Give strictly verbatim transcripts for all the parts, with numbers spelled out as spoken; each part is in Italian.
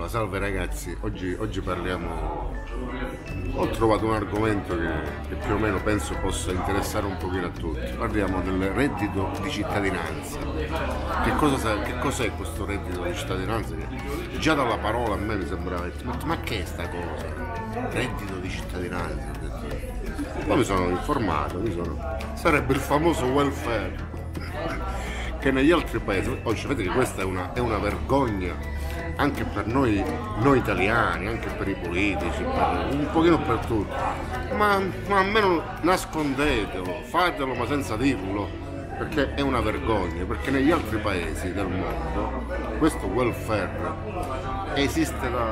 Allora, salve ragazzi, oggi, oggi parliamo, ho trovato un argomento che, che più o meno penso possa interessare un pochino a tutti. Parliamo del reddito di cittadinanza. Che cosa, che cos'è questo reddito di cittadinanza? Che già dalla parola a me mi sembrava, ma, ma che è sta cosa? Reddito di cittadinanza. Poi mi sono informato, mi sono... sarebbe il famoso welfare che negli altri paesi, oggi vedete che questa è una, è una vergogna anche per noi, noi italiani, anche per i politici, per, un pochino per tutti, ma, ma almeno nascondetelo, fatelo ma senza dirlo, perché è una vergogna, perché negli altri paesi del mondo questo welfare esiste da,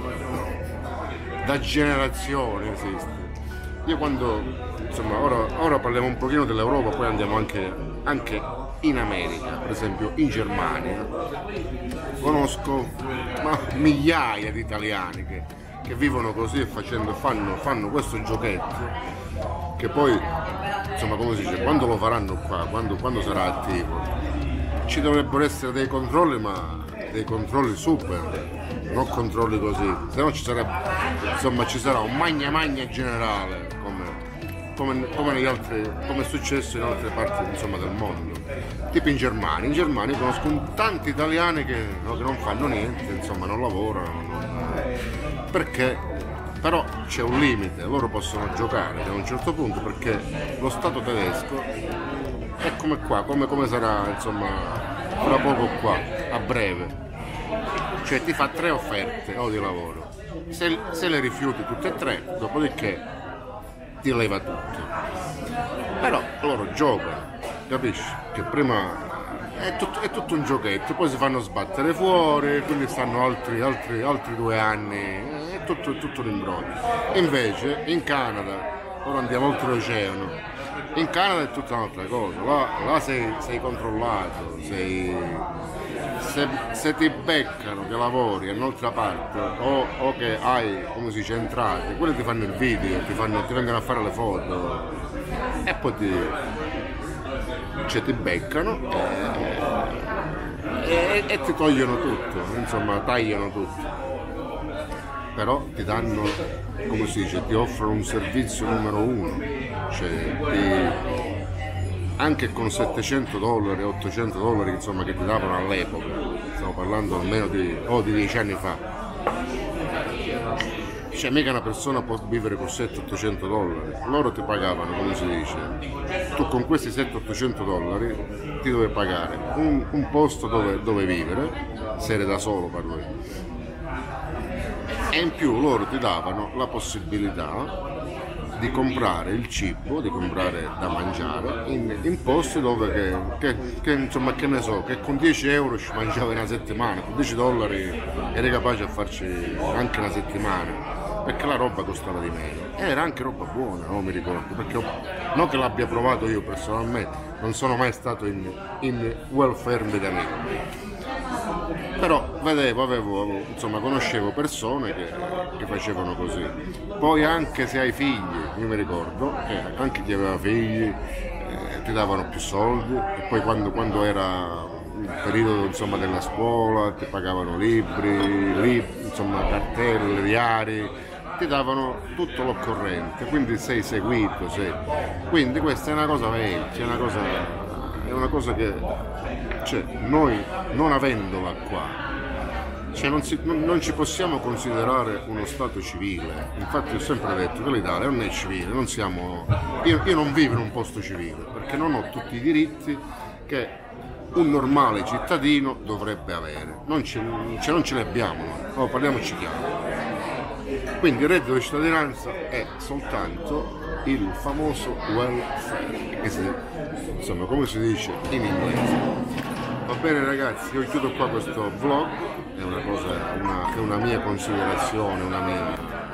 da generazioni, esiste. Io quando, insomma, ora, ora parliamo un pochino dell'Europa, poi andiamo anche, anche in America, per esempio in Germania, conosco ma, migliaia di italiani che, che vivono così e facendo, fanno, fanno questo giochetto che poi, insomma, come si dice, quando lo faranno qua, quando, quando sarà attivo, ci dovrebbero essere dei controlli, ma dei controlli super, non controlli così, se no ci sarebbe, insomma, ci sarà un magna magna generale come, come, come, negli altri, come è successo in altre parti, insomma, del mondo, tipo in Germania. In Germania conosco tanti italiani che, no, che non fanno niente, insomma, non lavorano, non, perché però c'è un limite, loro possono giocare a un certo punto, perché lo Stato tedesco è come qua, come, come sarà, insomma, fra poco qua, a breve. Cioè ti fa tre offerte o di lavoro, se, se le rifiuti tutte e tre, dopodiché ti leva tutto. Però loro giocano, capisci? Che prima è tutto, è tutto un giochetto, poi si fanno sbattere fuori, quindi stanno altri, altri, altri due anni, è tutto, è tutto un imbroglio. Invece in Canada, ora andiamo oltre l'oceano, in Canada è tutta un'altra cosa, là, là sei, sei controllato, sei... Se, se ti beccano che lavori un'altra parte o, o che hai, come si dice, entrate, quelli ti fanno il video, ti, fanno, ti vengono a fare le foto e poi ti, cioè, ti beccano e, e, e ti togliono tutto, insomma tagliano tutto, però ti danno, come si dice, ti offrono un servizio numero uno, cioè ti, anche con settecento dollari, ottocento dollari, insomma, che ti davano all'epoca, stiamo parlando almeno di, oh, di dieci anni fa, cioè mica una persona può vivere con settecento ottocento dollari, loro ti pagavano, come si dice, tu con questi settecento ottocento dollari ti dovevi pagare un, un posto dove, dove vivere, se eri da solo parlo io, e in più loro ti davano la possibilità di comprare il cibo, di comprare da mangiare in, in posti dove che, che, che, insomma, che ne so, che con dieci euro ci mangiava una settimana, con dieci dollari eri capace a farci anche una settimana, perché la roba costava di meno e era anche roba buona, non mi ricordo, perché ho, non che l'abbia provato io personalmente, non sono mai stato in, in welfare britannico, però vedevo, avevo, avevo, insomma, conoscevo persone che, che facevano così. Poi anche se hai figli, io mi ricordo che anche chi aveva figli eh, ti davano più soldi, e poi quando, quando era il periodo, insomma, della scuola ti pagavano libri, libri, insomma, cartelle, diari, ti davano tutto l'occorrente, quindi sei seguito, sei. Quindi questa è una cosa vecchia, è una cosa, è una cosa che, cioè, noi non avendola qua, cioè, non, si, non, non ci possiamo considerare uno stato civile. Infatti ho sempre detto che l'Italia non è civile, non siamo, io, io non vivo in un posto civile perché non ho tutti i diritti che un normale cittadino dovrebbe avere, non ce, cioè, non ce li abbiamo, no? Oh, parliamoci chiaro. Quindi il reddito di cittadinanza è soltanto il famoso welfare, che si, insomma, come si dice in inglese. Va bene ragazzi, io chiudo qua questo vlog, è una cosa, una, è una mia considerazione, una mia...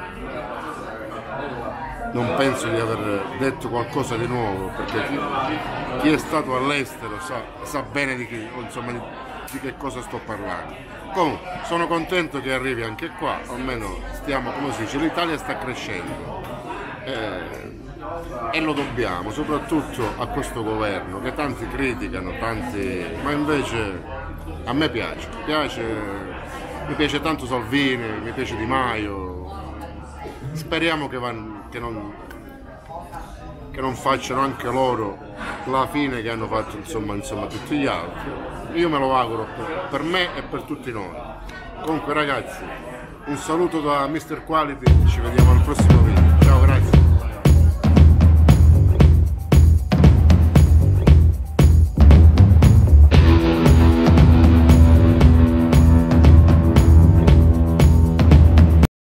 non penso di aver detto qualcosa di nuovo, perché chi, chi è stato all'estero sa, sa bene di, chi, insomma, di, di che cosa sto parlando. Comunque, sono contento che arrivi anche qua, almeno stiamo, come si dice, l'Italia sta crescendo. Eh, e lo dobbiamo soprattutto a questo governo che tanti criticano, tanti, ma invece a me piace, piace mi piace tanto Salvini, mi piace Di Maio, speriamo che, van, che, non, che non facciano anche loro la fine che hanno fatto insomma, insomma tutti gli altri. Io me lo auguro per, per me e per tutti noi. Comunque ragazzi, un saluto da mister Quality, ci vediamo al prossimo video, ciao, grazie.